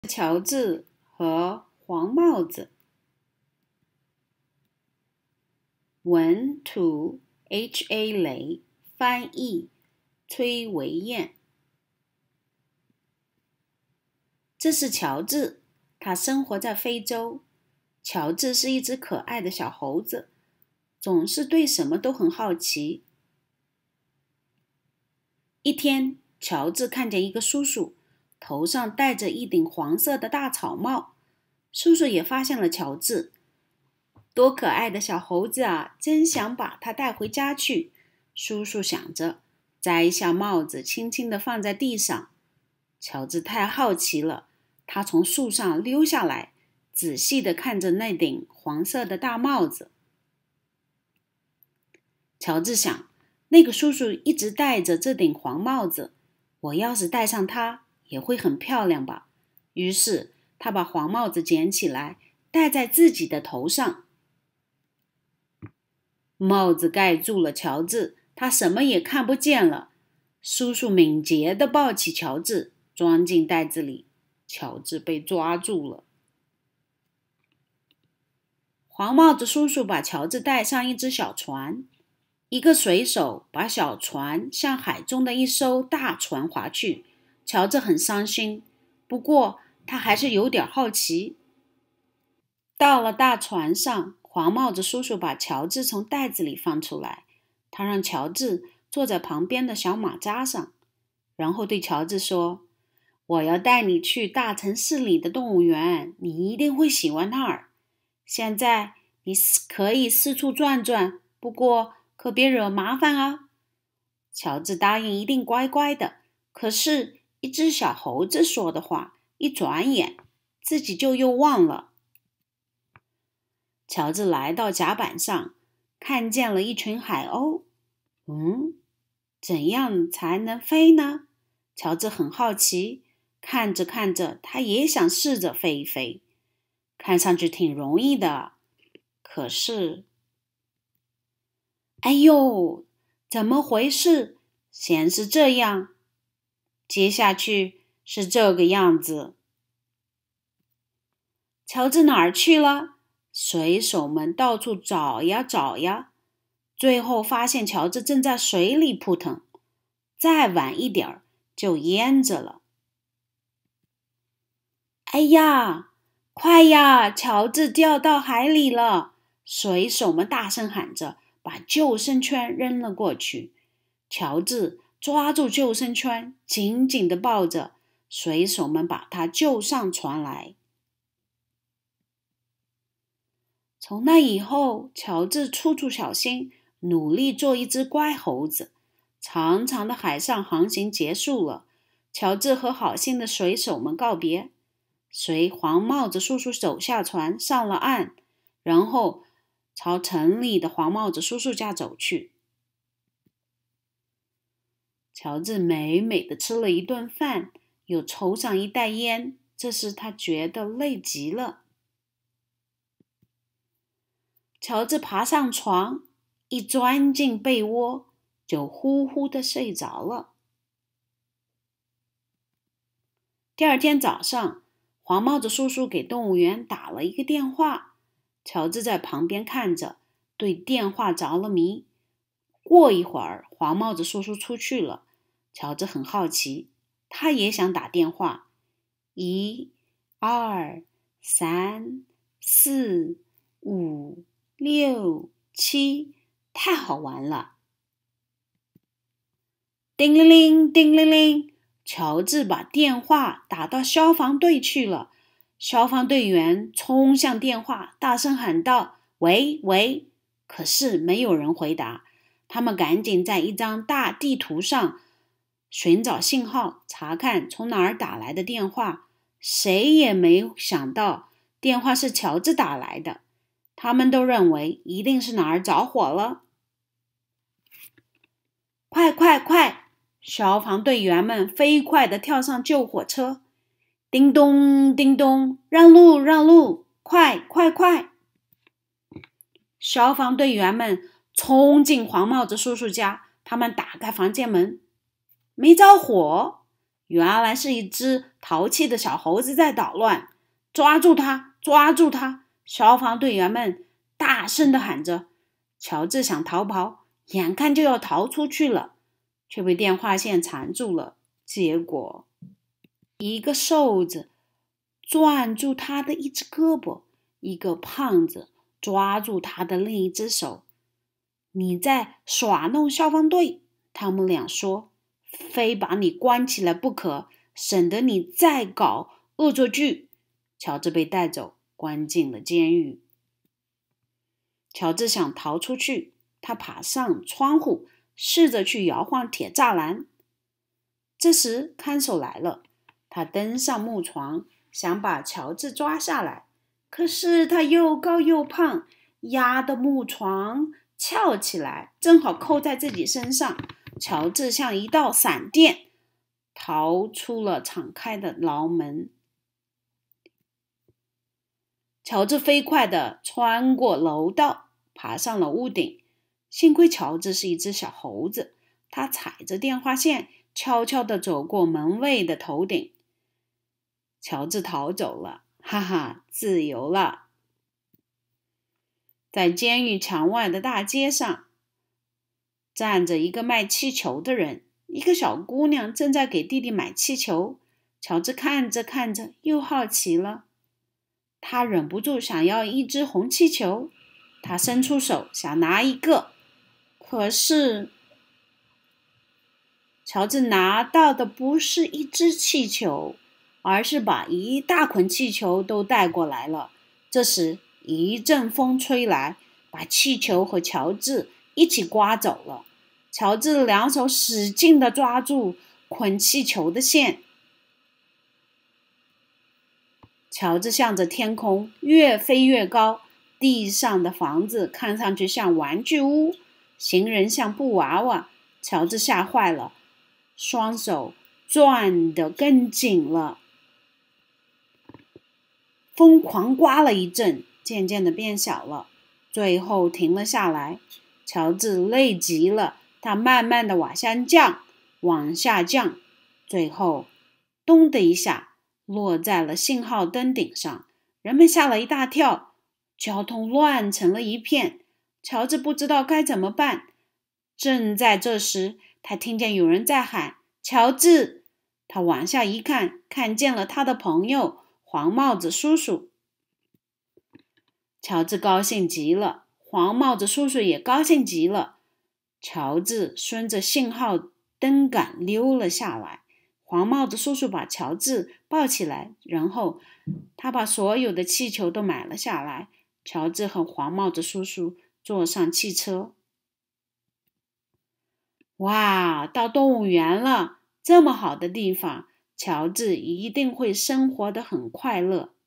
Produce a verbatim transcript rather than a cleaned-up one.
乔治和黄帽子。文图 H A 雷，翻译崔维燕。这是乔治，他生活在非洲。乔治是一只可爱的小猴子，总是对什么都很好奇。一天，乔治看见一个叔叔，头上戴着一顶黄色的大草帽。叔叔也发现了乔治，多可爱的小猴子啊，真想把它带回家去。叔叔想着，摘下帽子，轻轻地放在地上。乔治太好奇了，他从树上溜下来，仔细地看着那顶黄色的大帽子。乔治想，那个叔叔一直戴着这顶黄帽子，我要是戴上它，也会很漂亮吧。于是他把黄帽子捡起来，戴在自己的头上。帽子盖住了乔治，他什么也看不见了。叔叔敏捷地抱起乔治，装进袋子里。乔治被抓住了。黄帽子叔叔把乔治带上一只小船，一个水手把小船向海中的一艘大船划去。乔治很伤心，不过他还是有点好奇。到了大船上，黄帽子叔叔把乔治从袋子里放出来，他让乔治坐在旁边的小马扎上，然后对乔治说：我要带你去大城市里的动物园，你一定会喜欢那儿。现在你可以四处转转，不过可别惹麻烦啊。乔治答应一定乖乖的，可是一只小猴子说的话，一转眼自己就又忘了。乔治来到甲板上，看见了一群海鸥。嗯，怎样才能飞呢？乔治很好奇，看着看着，他也想试着飞一飞。看上去挺容易的，可是……哎呦，怎么回事？先是这样，接下去是这个样子。乔治哪儿去了？水手们到处找呀找呀，最后发现乔治正在水里扑腾，再晚一点儿就淹着了。哎呀，快呀，乔治掉到海里了！水手们大声喊着，把救生圈扔了过去。乔治抓住救生圈，紧紧地抱着，水手们把他救上船来。从那以后，乔治处处小心，努力做一只乖猴子。长长的海上航行结束了，乔治和好心的水手们告别，随黄帽子叔叔走下船，上了岸，然后朝城里的黄帽子叔叔家走去。乔治美美的吃了一顿饭，又抽上一袋烟，这时他觉得累极了。乔治爬上床，一钻进被窝，就呼呼地睡着了。第二天早上，黄帽子叔叔给动物园打了一个电话，乔治在旁边看着，对电话着了迷。过一会儿，黄帽子叔叔出去了，乔治很好奇，他也想打电话。一、二、三、四、五、六、七，太好玩了！叮铃铃，叮铃铃，乔治把电话打到消防队去了。消防队员冲向电话，大声喊道：喂喂！可是没有人回答。他们赶紧在一张大地图上寻找信号，查看从哪儿打来的电话。谁也没想到电话是乔治打来的。他们都认为一定是哪儿着火了。快快快！消防队员们飞快地跳上救火车。叮咚叮咚，让路让路，快快快！消防队员们冲进黄帽子叔叔家，他们打开房间门，没着火。 原来是一只淘气的小猴子在捣乱。抓住它！抓住它！消防队员们大声地喊着。乔治想逃跑，眼看就要逃出去了，却被电话线缠住了。结果，一个瘦子攥住他的一只胳膊，一个胖子抓住他的另一只手。你在耍弄消防队，他们俩说，非把你关起来不可，省得你再搞恶作剧。乔治被带走，关进了监狱。乔治想逃出去，他爬上窗户，试着去摇晃铁栅栏。这时看守来了，他登上木床，想把乔治抓下来，可是他又高又胖，压得木床翘起来，正好扣在自己身上。乔治像一道闪电逃出了敞开的牢门。乔治飞快地穿过楼道，爬上了屋顶。幸亏乔治是一只小猴子，他踩着电话线，悄悄地走过门卫的头顶。乔治逃走了，哈哈，自由了。在监狱墙外的大街上，站着一个卖气球的人，一个小姑娘正在给弟弟买气球。乔治看着看着，又好奇了。他忍不住想要一只红气球，他伸出手想拿一个，可是乔治拿到的不是一只气球，而是把一大捆气球都带过来了。这时一阵风吹来，把气球和乔治一起刮走了。乔治两手使劲地抓住捆气球的线，乔治向着天空越飞越高，地上的房子看上去像玩具屋，行人像布娃娃。乔治吓坏了，双手攥得更紧了。风狂刮了一阵，渐渐地变小了，最后停了下来。乔治累极了，他慢慢地往下降，往下降，最后咚的一下落在了信号灯顶上。人们吓了一大跳，交通乱成了一片。乔治不知道该怎么办。正在这时，他听见有人在喊乔治。他往下一看，看见了他的朋友黄帽子叔叔。乔治高兴极了，黄帽子叔叔也高兴极了。乔治顺着信号灯杆溜了下来。黄帽子叔叔把乔治抱起来，然后他把所有的气球都买了下来。乔治和黄帽子叔叔坐上汽车。哇，到动物园了！这么好的地方，乔治一定会生活得很快乐。